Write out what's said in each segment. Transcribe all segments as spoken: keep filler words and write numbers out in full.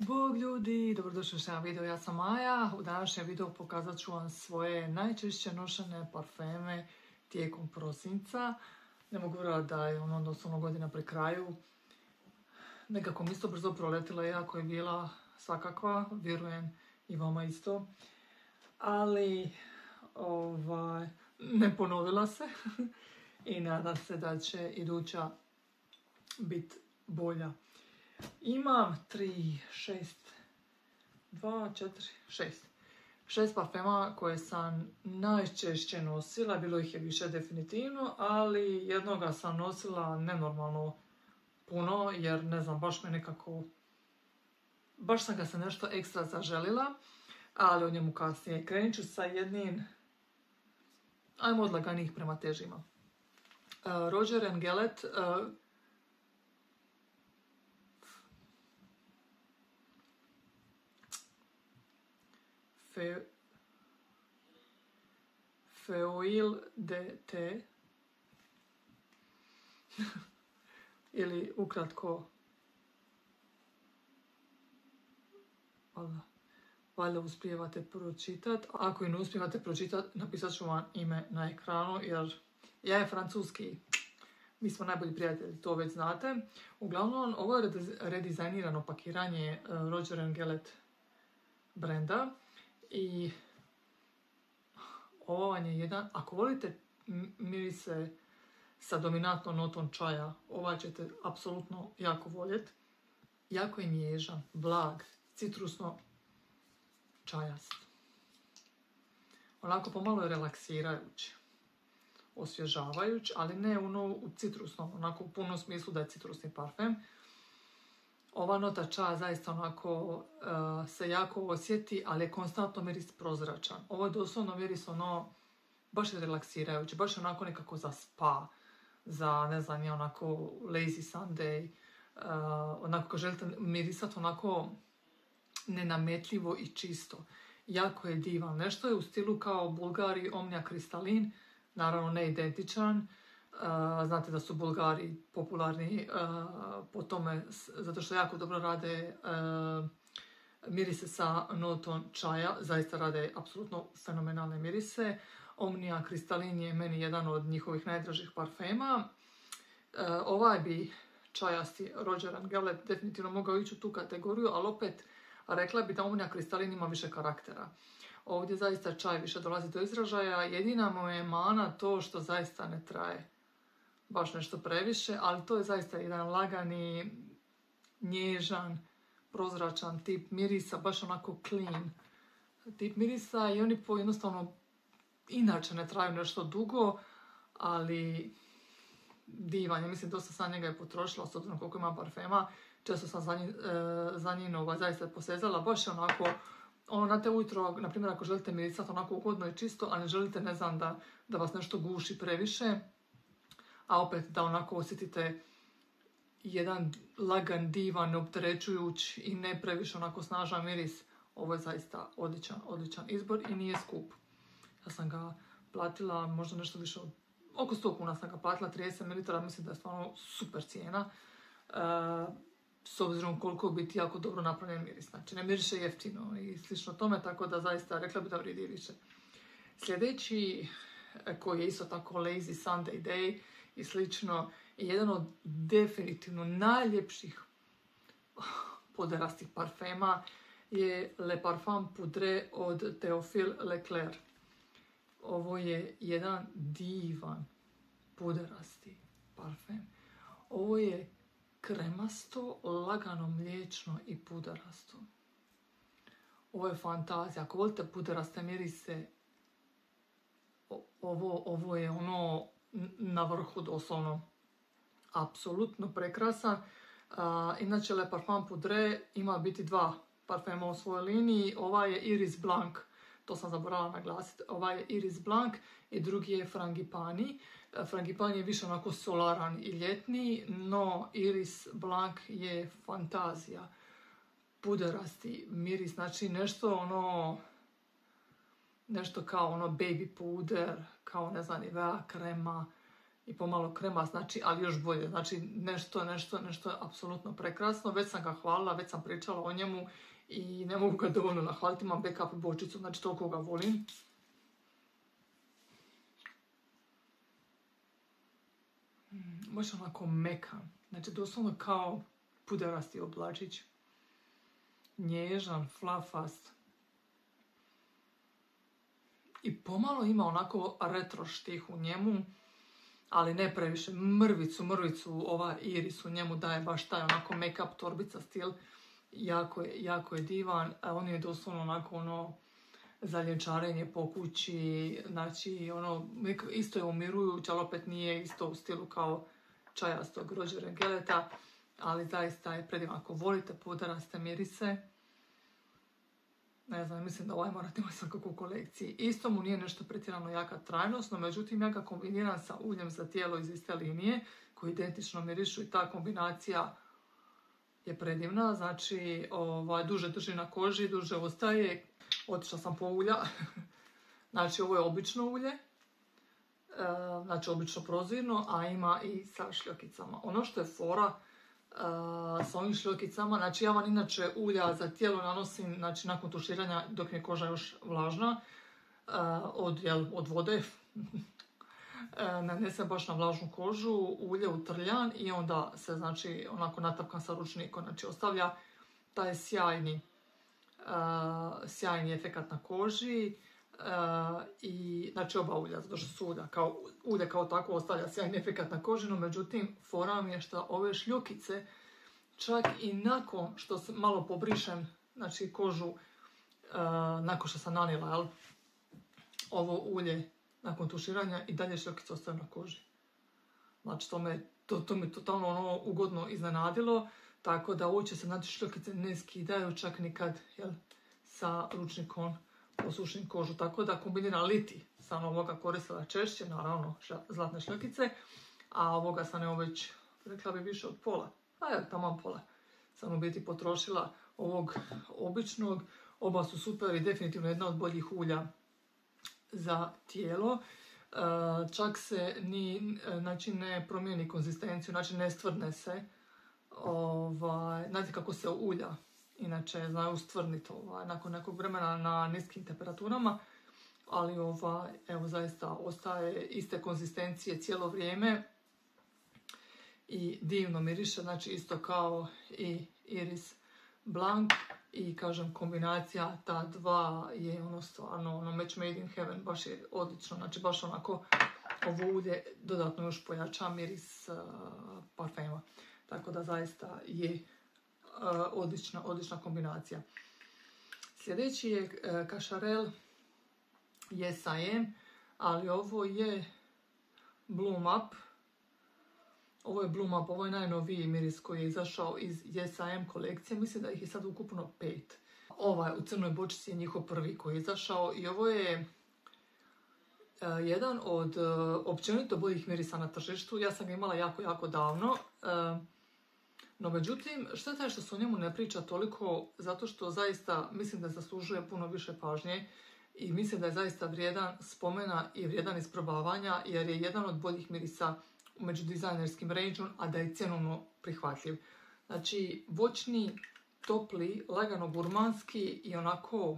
Bog ljudi, dobrodošli u još jedan video, ja sam Maja. U današnjem videu pokazat ću vam svoje najčešće nošene parfeme tijekom prosinca. Ne mogu vjerovati da je ono doslovno godina pri kraju. Nekako mi isto brzo proletila, jako je bila svakakva, vjerujem i vama isto. Ali ovaj, ne ponovila se i nadam se da će iduća biti bolja. Imam tri, šest, dva, četiri, šest. Šest parfema koje sam najčešće nosila, bilo ih je više definitivno, ali jednoga sam nosila nenormalno puno, jer ne znam, baš me nekako, baš sam ga se nešto ekstra zaželila, ali o njemu kasnije. Krenut ću sa jednim, ajmo od laganijih prema težima. Uh, Roger and Gelet, uh, Fe, Feuille de Thé ili ukratko valjda, valjda uspijevate pročitati. Ako i ne uspijevate pročitati, napisat ću vam ime na ekranu jer ja je francuski. Mi smo najbolji prijatelji, to već znate. Uglavnom, ovo je redizajnirano pakiranje Roger and Gelet brenda. I ovo vam je jedan, ako volite mirise sa dominantnom notom čaja, ovaj ćete apsolutno jako voljeti. Jako je nježan, blag, citrusno čajast. Onako pomalo je relaksirajući, osvježavajući, ali ne ono u citrusnom, onako u punom smislu da je citrusni parfem. Ova nota čaja zaista onako uh, se jako osjeti, ali je konstantno miris prozračan. Ovo je doslovno miris ono, baš je relaksirajući, baš je onako nekako za spa, za ne znam, je onako lazy Sunday, uh, onako kad želite mirisati onako nenametljivo i čisto. Jako je divan. Nešto je u stilu kao Bulgari Omnia Kristalin, naravno ne identičan. Uh, znate da su Bulgari popularni uh, po tome, zato što jako dobro rade uh, mirise sa notom čaja, zaista rade apsolutno fenomenalne mirise. Omnia Kristalin je meni jedan od njihovih najdražih parfema. Uh, ovaj bi čajasti Roger and Gelet definitivno mogao ići u tu kategoriju, ali opet rekla bi da Omnia Kristalin ima više karaktera. Ovdje zaista čaj više dolazi do izražaja, jedina mu je mana to što zaista ne traje baš nešto previše, ali to je zaista jedan lagani, nježan, prozračan tip mirisa, baš onako clean tip mirisa i oni po jednostavno inače ne traju nešto dugo, ali divan je, mislim dosta sam njega je potrošila, s obzirom koliko ima parfema, često sam za, njih, e, za njih ovaj, zaista posezala, baš je onako, ono na te ujutro, na primjer ako želite mirisati onako ugodno i čisto, a ne želite, ne znam, da, da vas nešto guši previše, a opet da onako osjetite jedan lagan, divan, neopterećujući i ne previše onako snažan miris. Ovo je zaista odličan, odličan izbor i nije skup. Ja sam ga platila možda nešto više od, oko sto kuna sam ga platila, trideset mililitara, mislim da je stvarno super cijena. E, s obzirom koliko biti jako dobro napravljen miris. Znači ne miriše jeftino i slično tome, tako da zaista rekla bi da vrijedi više. Sljedeći, koji je isto tako Lazy Sunday Day i slično, je jedan od definitivno najljepših puderastih parfema je Le Parfum Poudre od Théophile Leclerc. Ovo je jedan divan puderasti parfem. Ovo je kremasto, lagano, mliječno i puderasto. Ovo je fantazija. Ako volite puderaste mirise, ovo, ovo je ono na vrhu doslovno. Apsolutno prekrasan. Uh, inače Le Parfum Poudre ima biti dva parfema u svojoj liniji. Ovaj je Iris Blanc, to sam zaboravila naglasiti. Ovaj je Iris Blanc i drugi je Frangipani. Uh, Frangipani je više onako solaran i ljetni, no Iris Blanc je fantazija. Puderasti miris, znači nešto ono, nešto kao ono baby puder, kao ne znam, Nivea krema, i pomalo krema, znači, ali još bolje. Znači, nešto, nešto, nešto je apsolutno prekrasno. Već sam ga hvalila, već sam pričala o njemu i ne mogu ga dovoljno nahvaliti. Imam backup bočicu, znači toliko ga volim. Baš onako mekan. Znači, doslovno kao puderasti oblačić. Nježan, flafast. I pomalo ima onako retro štih u njemu, ali ne previše. Mrvicu, mrvicu, ova iris u njemu daje baš taj onako make-up torbica stil. Jako je, jako je divan. A on je doslovno onako ono za ljenčarenje po kući. Znači, ono, isto je umirujuć, ali opet nije isto u stilu kao čajastog Roger and Gelleta. Ali zaista je predivan. Ako volite puderaste mirise, ne znam, mislim da ovaj morate imati svakako u kolekciji. Isto mu nije nešto pretjerano jaka trajnost, no međutim ja ga kombiniram sa uljem za tijelo iz iste linije, koji identično mirišu i ta kombinacija je predivna. Znači, ovaj, duže drži na koži, duže ostaje. Otišla sam po ulja. Znači, ovo je obično ulje. E, znači, obično prozirno, a ima i sa šljokicama. Ono što je fora Uh, sa ovim šljokicama, znači ja vam inače ulja za tijelo nanosim, znači nakon tuširanja dok mi je koža još vlažna, uh, od, jel, od vode, nanesem baš na vlažnu kožu, ulje u trljan i onda se znači onako natapkam sa ručnikom, znači ostavlja taj sjajni, uh, sjajni efekat na koži. Uh, i znači oba ulja, zato što su ulja kao, ulje kao tako ostavlja sjajni efekat na koži, no međutim fora mi je što ove šljukice čak i nakon što se malo pobrišem znači kožu uh, nakon što sam nanila jel, ovo ulje nakon tuširanja i dalje šljukice ostaju na koži. Znači to me, to, to me totalno ono ugodno iznenadilo, tako da uopće se znači šljukice ne skidaju čak nikad jel, sa ručnikom osušim kožu, tako da kombiniram liti sam ovoga koristila češće, naravno zlatne šljokice, a ovoga sam evo već rekla bi više od pola, a evo taman pola sam u biti potrošila ovog običnog. Oba su super i definitivno jedna od boljih ulja za tijelo. Čak se ni, znači ne promijeni konzistenciju, znači ne stvrdne se. Ovaj, znate kako se ulja inače znaju stvrdniti ovaj, nakon nekog vremena na niskim temperaturama, ali ovaj, evo zaista ostaje iste konzistencije cijelo vrijeme i divno miriše, znači isto kao i Iris Blanc i kažem kombinacija ta dva je ono stvarno ono match made in heaven, baš je odlično, znači baš onako ovo ulje dodatno još pojača miris uh, parfema, tako da zaista je Uh, odlična, odlična kombinacija. Sljedeći je uh, Cacharel Yes I Am, ali ovo je Bloom Up. Ovo je Bloom Up, ovo je najnoviji miris koji je izašao iz Yes I Am kolekcije. Mislim da ih je sad ukupno pet. Ovaj u crnoj bočici je njihov prvi koji je izašao i ovo je uh, jedan od uh, općenito boljih mirisa na tržištu. Ja sam ga imala jako, jako davno. Uh, No međutim, šteta je što se o njemu ne priča toliko, zato što zaista mislim da zaslužuje puno više pažnje i mislim da je zaista vrijedan spomena i vrijedan isprobavanja, jer je jedan od boljih mirisa među dizajnerskim rangeom, a da je cjenovno prihvatljiv. Znači, voćni, topli, lagano gurmanski i onako,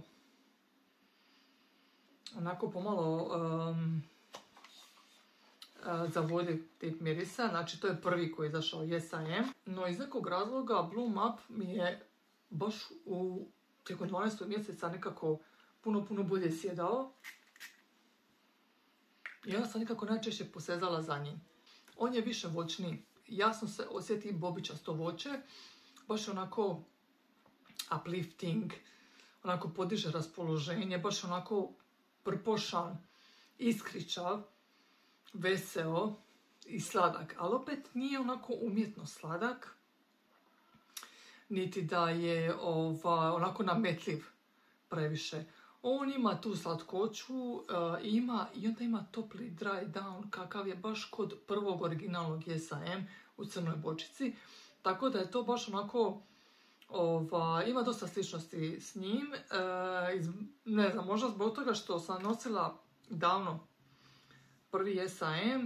onako pomalo um, za volje tip mirisa, znači to je prvi koji je izašao Yes I Am, no iz nekog razloga Bloom Up mi je baš u tijekom dvanaestog mjeseca nekako puno, puno bolje sjedao i onda sam nekako najčešće posezala za njim. On je više voćni, jasno se osjeti bobičasto voće, baš onako uplifting, onako podiže raspoloženje, baš onako prpošan, iskričav, veseo i sladak, ali opet nije onako umjetno sladak, niti da je ova, onako nametljiv previše. On ima tu slatkoću, uh, ima, i onda ima topli dry down, kakav je baš kod prvog originalnog Yes I Am u crnoj bočici, tako da je to baš onako, ova, ima dosta sličnosti s njim, uh, iz, ne znam, možda zbog toga što sam nosila davno prvi Yes I Am,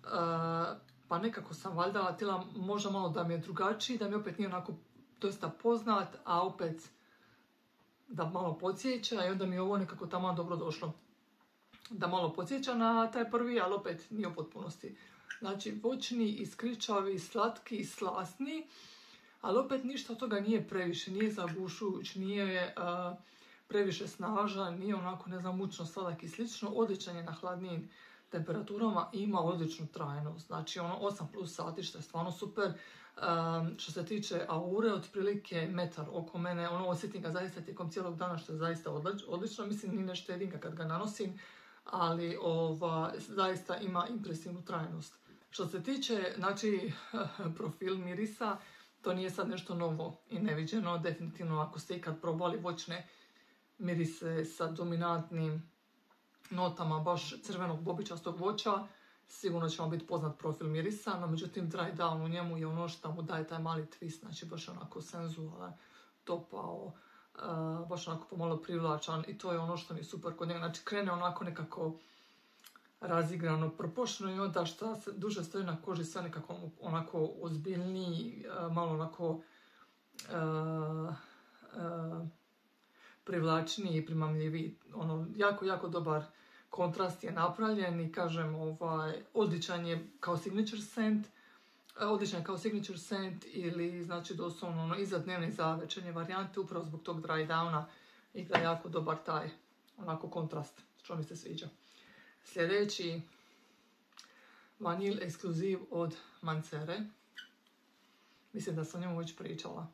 pa nekako sam valjda htjela možda malo da mi je drugačiji, da mi opet nije onako dosta poznat, a opet da malo podsjeća i onda mi je ovo nekako tamo dobro došlo. Da malo podsjeća na taj prvi, ali opet nije u potpunosti. Znači, voćni, iskričavi, slatki i slasni, ali opet ništa od toga nije previše, nije zagušujuć, nije uh, previše snažan, nije onako, ne znam, mučno sladak i slično. Odličan je na hladnijim temperaturama i ima odličnu trajnost. Znači, ono osam plus sati, što je stvarno super. Um, što se tiče aure, otprilike metar oko mene, ono, osjetim ga zaista tijekom cijelog dana, što je zaista odlično. Mislim, ni ne štedim ga kad ga nanosim, ali ova, zaista ima impresivnu trajnost. Što se tiče, znači, profil mirisa, to nije sad nešto novo i neviđeno. Definitivno, ako ste ikad probali voćne mirise sa dominantnim notama baš crvenog bobičastog voća, sigurno će vam biti poznat profil mirisa, no međutim dry down u njemu je ono što mu daje taj mali twist, znači baš onako senzualan, topao, uh, baš onako pomalo privlačan i to je ono što mi je super kod njega. Znači krene onako nekako razigrano, propošteno i onda šta se duže stoji na koži, sve nekako onako ozbiljniji, uh, malo onako uh, uh, privlačniji i primamljiviji. Ono, jako, jako dobar kontrast je napravljen i kažem, ovaj, odličan je kao signature scent, odličan je kao signature scent ili znači doslovno ono, i za dnevne i za večernje varijante, upravo zbog tog dry downa i da je jako dobar taj onako kontrast, što mi se sviđa. Sljedeći vanil ekskluziv od Mancere. Mislim da sam o njemu već pričala.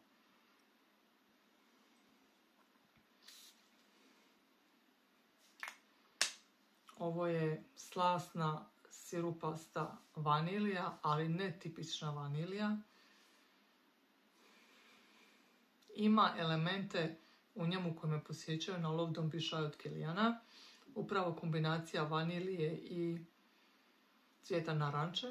Ovo je slasna sirupasta vanilija, ali ne tipična vanilija. Ima elemente u njemu koje me posjećaju na Love Don't Be Shy od Kiliana. Upravo kombinacija vanilije i cvijeta naranče.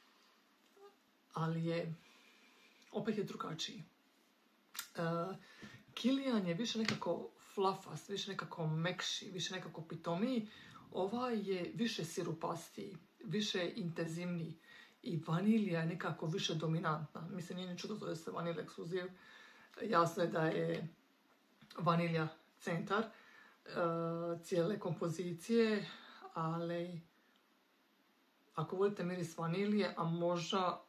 Ali je, opet je drugačiji. Uh, Kilian je više nekako flafast, više nekako mekši, više nekako pitomiji. Ovaj je više sirupastiji, više intenzivniji i vanilija je nekako više dominantna. Mislim, nije ni čudo zove se vanilja ekskluziv. Jasno je da je vanilja centar uh, cijele kompozicije, ali ako volite miris vanilije, a možda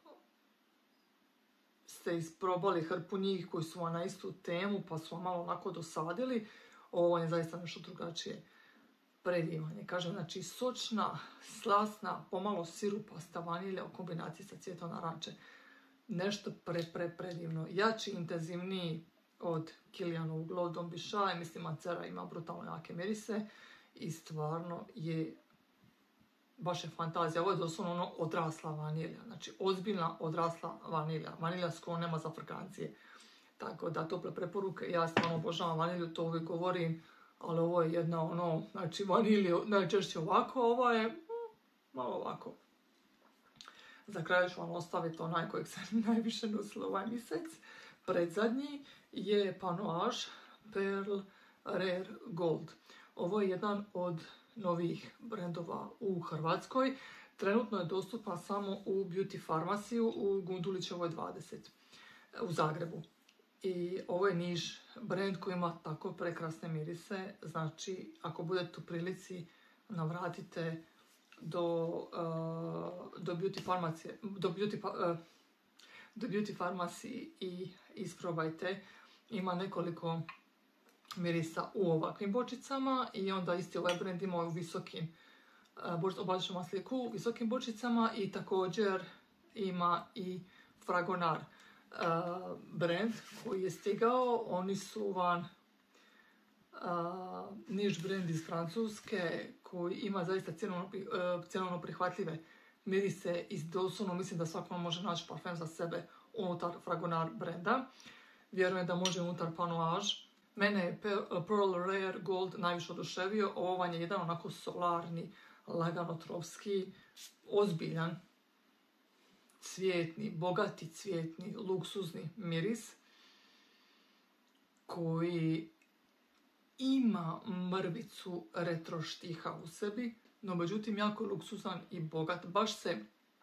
ste isprobali hrpu njih koji su vam na istu temu pa su vam malo onako dosadili, ovo je zaista nešto drugačije. Predivan je, kažem, znači sočna, slasna, pomalo sirupasta vanilja u kombinaciji sa cvjetom naranče. Nešto pre, pre, predivno. Jači, intenzivniji od Kilianovog Love Don't Be Shy. Mislim, Mancera ima brutalno jake mirise i stvarno je, baš je fantazija. Ovo je doslovno ono odrasla vanilja, znači ozbiljna odrasla vanilja. Vanilja s kojom nema zafrkancije. Tako da, tople preporuke. Ja stvarno obožavam vanilju, to uvijek govorim. Ali ovo je jedna ono, znači vanilija najčešće ovako, ovo je mm, malo ovako. Za kraj ću vam ostaviti onaj kojeg sam najviše nosila ovaj mjesec. Predzadnji je Panoage Pearl Rare Gold. Ovo je jedan od novih brendova u Hrvatskoj. Trenutno je dostupan samo u Beauty Farmaciju u Gundulićevoj dvadeset u Zagrebu. I ovo je niš brand koji ima tako prekrasne mirise, znači ako budete u prilici navratite do, uh, do Beauty Farmacije, do Beauty, uh, do Beauty Farmacije i isprobajte. Ima nekoliko mirisa u ovakvim bočicama i onda isti ovaj brand ima u visokim, uh, oblačit ću sliku, u visokim bočicama i također ima i Fragonard. Uh, brand koji je stigao, oni su van uh, niš brand iz Francuske koji ima zaista cjenovno uh, prihvatljive mirise i doslovno mislim da svako može naći parfem za sebe unutar Fragonard brenda. Vjerujem da može unutar Panoage. Mene je Pearl Rare Gold najviše oduševio. Ovo vam je jedan onako solarni, lagano tropski, ozbiljan, cvjetni, bogati cvjetni, luksuzni miris koji ima mrvicu retro štiha u sebi, no međutim jako luksuzan i bogat. Baš se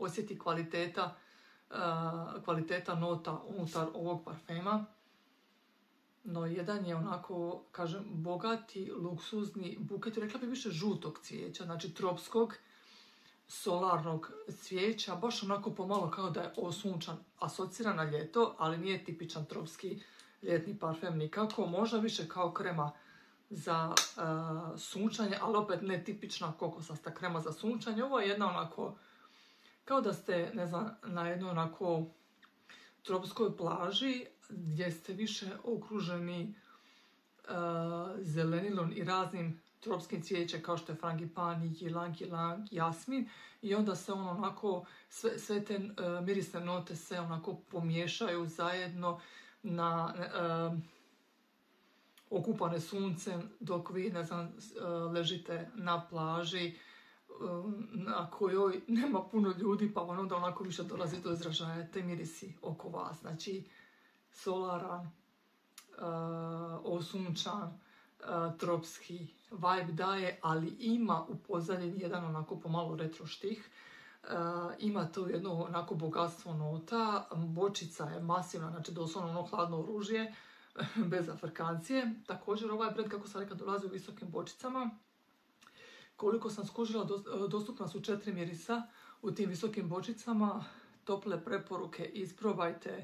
osjeti kvaliteta, uh, kvaliteta nota unutar ovog parfema. No, jedan je onako, kažem, bogati, luksuzni buket, rekla bi više žutog cvijeća, znači tropskog, solarnog cvijeća, baš onako pomalo kao da je osunčan, asocira na ljeto, ali nije tipičan tropski ljetni parfem nikako, možda više kao krema za uh, sunčanje, ali opet ne tipična kokosasta krema za sunčanje. Ovo je jedna onako, kao da ste, ne znam, na jednoj onako tropskoj plaži, gdje ste više okruženi uh, zelenilom i raznim tropskim cvijećem kao što je frangipani, ylang ylang, jasmin, i onda se ono onako, sve, sve te uh, mirisne note se onako pomiješaju zajedno na uh, okupane suncem dok vi, ne znam, uh, ležite na plaži uh, na kojoj nema puno ljudi, pa onda onako više dolazi do izražaja te mirisi oko vas. Znači, solaran, uh, osunčan, uh, tropski vibe daje, ali ima u pozadini jedan onako pomalo retro štih. Uh, ima to jedno onako bogatstvo nota, bočica je masivna, znači doslovno ono hladno oružje, bez afrkancije. Također ovaj brand, kako sam rekla, dolazi u visokim bočicama. Koliko sam skužila, dostupna su četiri mirisa u tim visokim bočicama. Tople preporuke, isprobajte.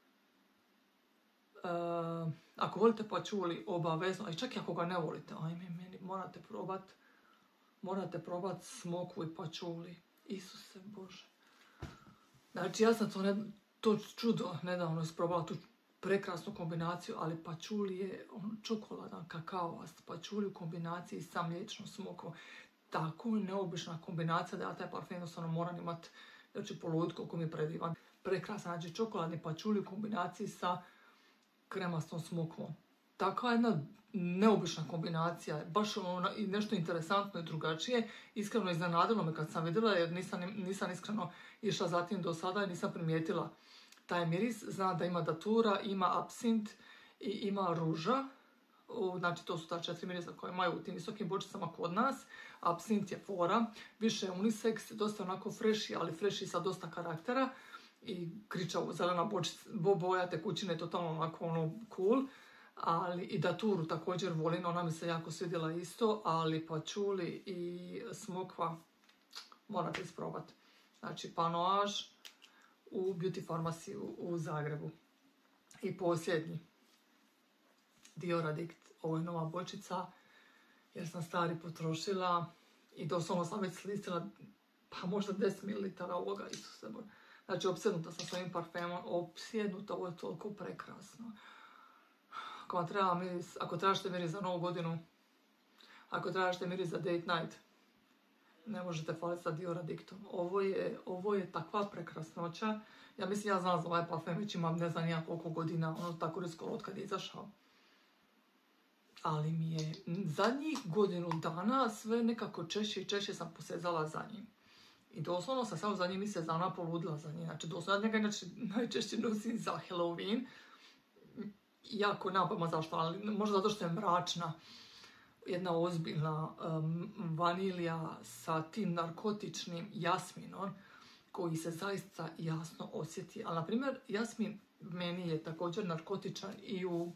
Uh, ako volite pačuli, obavezno, i čak i ako ga ne volite, ajme meni, morate probat, morate probat smokvu i pačuli. Isuse Bože. Znači, ja sam to, ne, to čudo nedavno isprobala, tu prekrasnu kombinaciju, ali pačuli je on, čokoladan, kakaoast, pačuli u kombinaciji sa mliječnom smokvom. Tako neobična kombinacija da ja taj parfem jednostavno moram imati, znači poludit koliko mi je predivan. Prekrasan, znači čokoladni pačuli u kombinaciji sa kremastom smokvom. Takva jedna neobična kombinacija, baš ono, i nešto interesantno i drugačije. Iskreno iznenadilo me kad sam vidjela, jer nisam, nisam iskreno išla zatim do sada i nisam primijetila taj miris. Znam da ima datura, ima absint i ima ruža. Znači to su ta četiri mirisa koje imaju u tim visokim bočicama kod nas. Absint je fora, više je unisex, dosta onako freshi, ali freshi sa dosta karaktera. I kričavo zelena bočica, boja tekućine je totalno onako ono cool. Ali i daturu također volim, ona mi se jako svidjela isto, ali pačuli i smokva morate isprobati. Znači panoaž u Beauty Pharmacy u, u Zagrebu. I posljednji, Dior Addict, ovo je nova bočica, jer sam stari potrošila i doslovno sam već slistila pa možda deset mililitara ovoga, Isuse Bože. Znači, opsjednuta sam s ovim parfemom, opsjednuta, ovo je toliko prekrasno. Ako vam treba miris, ako tražite miris za novu godinu, ako tražite miris za date night, ne možete faliti sa Dior Addictom. Ovo je, ovo je takva prekrasnoća. Ja mislim, ja znam za ovaj parfem, već imam ne znam nijak koliko godina, ono tako riskolo od kad je izašao. Ali mi je zadnjih godinu dana sve nekako češće i češće sam posezala za njim. I doslovno sam samo za njim mjesec dana poludila za njim. Znači, doslovno ja njega inače najčešće nosim za Halloween. Jako napama zašto, ali možda zato što je mračna. Jedna ozbiljna um, vanilija sa tim narkotičnim jasminom koji se zaista jasno osjeti. Ali, na primjer, jasmin meni je također narkotičan i u,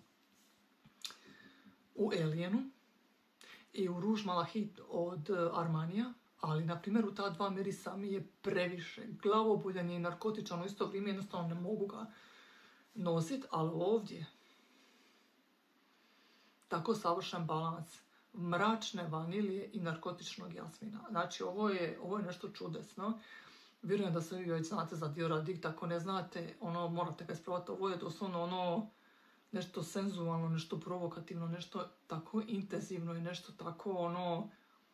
u Alienu i u Rouge Malahit od Armanija. Ali, na primjer, u ta dva mirisa mi je previše. Glavoboljan je i narkotičan u isto vrijeme, jednostavno ne mogu ga nositi, ali ovdje tako savršen balans mračne vanilije i narkotičnog jasmina. Znači, ovo je, ovo je nešto čudesno. Vjerujem da se vi već znate za Dior Addict, ako ne znate, ono, morate ga isprobati. Ovo je doslovno ono, nešto senzualno, nešto provokativno, nešto tako intenzivno i nešto tako, ono,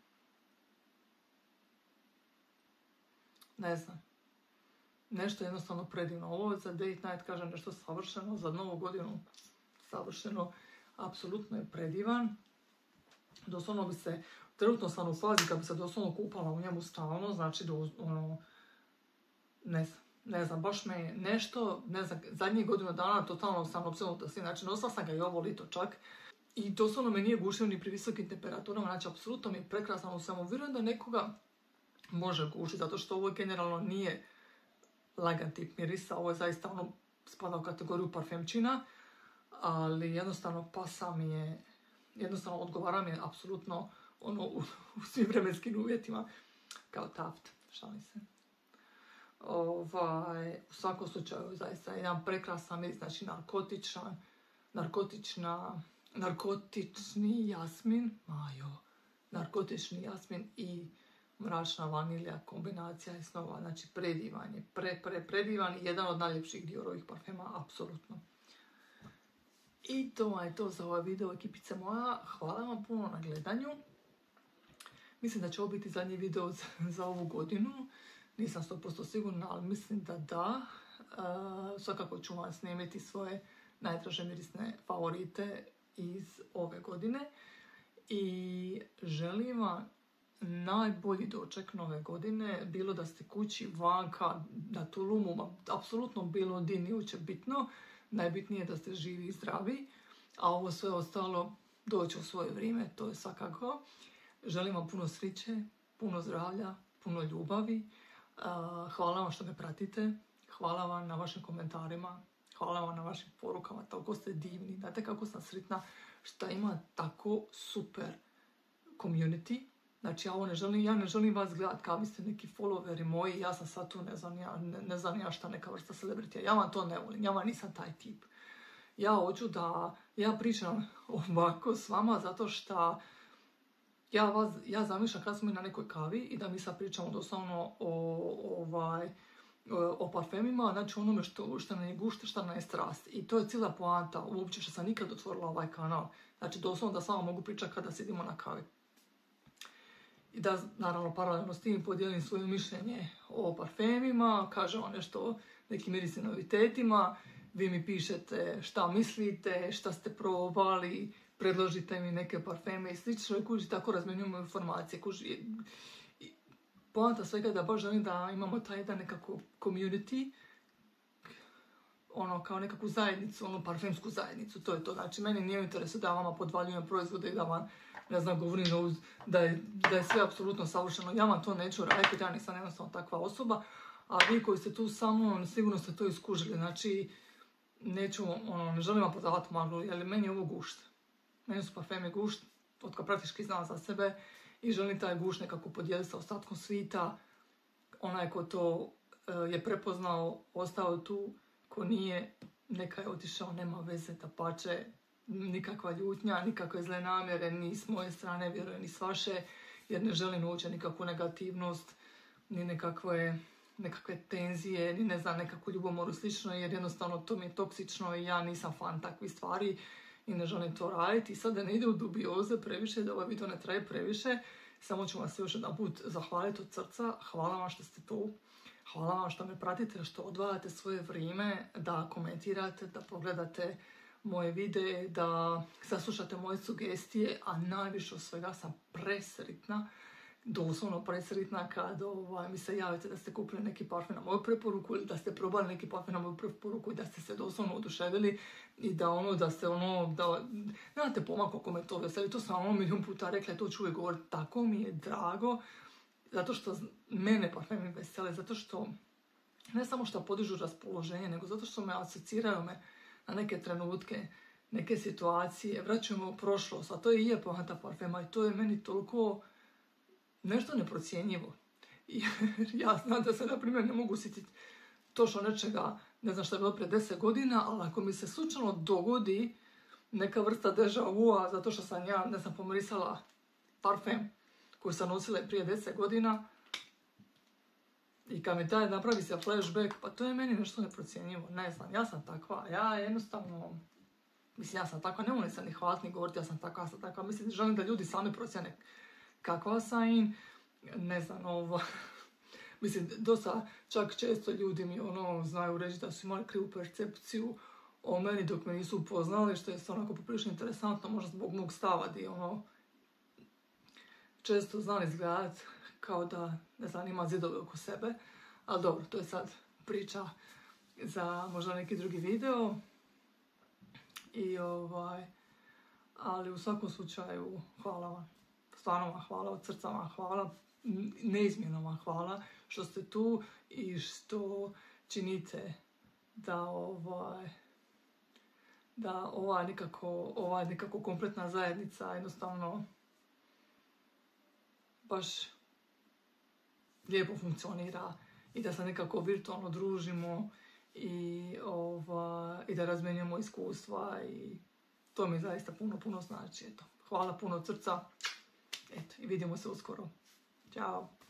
ne znam, nešto jednostavno predivno. Ovo za date night, kažem, nešto savršeno, za novu godinu savršeno, apsolutno je predivan. Doslovno bi se, trenutno sam u fazi kad bi se doslovno kupala u njemu stalno, znači do, ono, ne znam, ne znam, baš me je nešto, ne znam, zadnjih godinu dana totalno sam opsjednuta s tim, znači nosila sam ga i ovo lito čak. I doslovno me nije gušio ni pri visokim temperaturama, znači apsolutno mi je prekrasan u svemu. Vjerujem da nekoga može gušiti, zato što ovo generalno nije lagan tip mirisa, ovo je zaista ono spada u kategoriju parfemčina, ali jednostavno pasa mi je, jednostavno odgovara mi je apsolutno ono u, u svim vremenskim uvjetima kao Taft, šalim se. Ovaj, u svakom slučaju zaista jedan prekrasan miris, znači narkotičan, narkotična, narkotični jasmin, majo, narkotični jasmin i mračna vanilja, kombinacija je snova, znači predivan je, pre, pre, predivan i jedan od najljepših Diorovih parfema, apsolutno. I to je to za ovaj video, ekipice moja, hvala vam puno na gledanju. Mislim da će ovo biti zadnji video za, za ovu godinu, nisam sto posto sigurna, ali mislim da da. E, svakako ću vam snimiti svoje najdraže mirisne favorite iz ove godine i želim vam najbolji doček nove godine, bilo da ste kući, vanka, na Tulumu, apsolutno bilo di nije uopće bitno, najbitnije je da ste živi i zdravi, a ovo sve ostalo doći u svoje vrijeme, to je svakako. Želim vam puno sreće, puno zdravlja, puno ljubavi, hvala vam što me pratite, hvala vam na vašim komentarima, hvala vam na vašim porukama, toliko ste divni, znate kako sam sretna što ima tako super community. Znači ja, ovo ne želim, ja ne želim vas gledat kao vi ste neki followeri moji, ja sam sad tu, ne znam ja, ne, ne znam ja šta neka vrsta celebritija, ja vam to ne volim, ja vam nisam taj tip. Ja hoću da, ja pričam ovako s vama zato što ja, vas, ja zamišljam kad smo mi na nekoj kavi i da mi sad pričamo doslovno o, ovaj, o parfemima, znači onome što, što nam je gušt, što nam je strast. I to je cijela poanta, uopće što sam nikad otvorila ovaj kanal. Znači doslovno da samo mogu pričati kada sidimo na kavi. I da, naravno, paralelno s tim podijelim svoje mišljenje o parfemima, kažem vam nešto o nekim mirisnim novitetima, vi mi pišete šta mislite, šta ste probali, predložite mi neke parfeme i slično i kuži, tako razmjenjujemo informacije. Kuži, poanta svega je da baš želim da imamo taj jedan nekako community, ono kao nekakvu zajednicu, ono parfemsku zajednicu, to je to. Znači meni nije u interesu da vama podvaljujem proizvode i da vam, ne znam, govorim da je, da je sve apsolutno savršeno. Ja vam to neću raditi, ja nisam jednostavno takva osoba, a vi koji ste tu sa mnom, sigurno ste to iskužili. Znači, neću, ono, ne želim vam prodavati maglu, jer meni je ovo gušt. Meni su parfemi gušt, od kad praktički znam za sebe i želim taj gušt nekako podijeliti sa ostatkom svita. Onaj ko to e, je prepoznao, ostao tu, ko nije, neka je otišao, nema veze, dapače, nikakva ljutnja, nikakve zle namjere, ni s moje strane, vjerujem, ni s vaše, jer ne želim uopće nikakvu negativnost, ni nekakve, nekakve tenzije, ni ne znam, nekakvu ljubomoru slično, jer jednostavno to mi je toksično i ja nisam fan takvih stvari i ne želim to raditi. I sad da ne ide u dubioze previše, da ovaj video ne traje previše, samo ću vam se još jedan put zahvaliti od srca, hvala vam što ste tu. Hvala vam što me pratite, što odvajate svoje vrijeme, da komentirate, da pogledate moje videe, da saslušate moje sugestije, a najviše od svega sam presretna, doslovno presretna kad ovaj, mi se javite da ste kupili neki parfem na moju preporuku ili da ste probali neki parfem na moju preporuku i da ste se doslovno oduševili i da ono, da ste ono, da nemate pomak oko me to veseli, to sam ono milijun puta rekla i to ću uvijek govoriti, tako mi je drago. Zato što mene parfemi vesele, zato što ne samo što podižu raspoloženje, nego zato što me asociraju me na neke trenutke, neke situacije, vraćaju me u prošlost, a to je i je poanta parfema i to je meni toliko nešto neprocjenjivo. I ja znam da se, na primjer, ne mogu sjetiti točno nečega, ne znam što je bilo prije deset godina, ali ako mi se slučajno dogodi neka vrsta deja vu-a, zato što sam ja, ne znam, pomirisala parfem koju sam nosila prije deset godina i kad mi taj napravi se flashback, pa to je meni nešto neprocjenjivo, ne znam, ja sam takva, ja jednostavno, mislim, ja sam takva, ne volim se ni hvaliti ni govoriti, ja sam takva, ja sam takva, mislim, želim da ljudi sami procjene kakva sam im, ne znam, ovo, mislim, dosta, čak često ljudi mi, ono, znaju reći da su imali krivu percepciju o meni dok me nisu upoznali, što je onako poprilično interesantno, možda zbog mog stava gdje, ono, često znam izgledat kao da, ne znam, ima zidove oko sebe, ali dobro, to je sad priča za možda neki drugi video. I ovaj, ali u svakom slučaju hvala vam, stvarno vam hvala, od srca vam hvala, neizmjerno vam hvala što ste tu i što činite da ovaj, da ova nekako, ova nekako kompletna zajednica jednostavno baš lijepo funkcionira i da se nekako virtualno družimo i, ova, i da razmenjujemo iskustva i to mi zaista puno, puno znači. Eto, hvala puno od srca. Eto, i vidimo se uskoro. Ćao.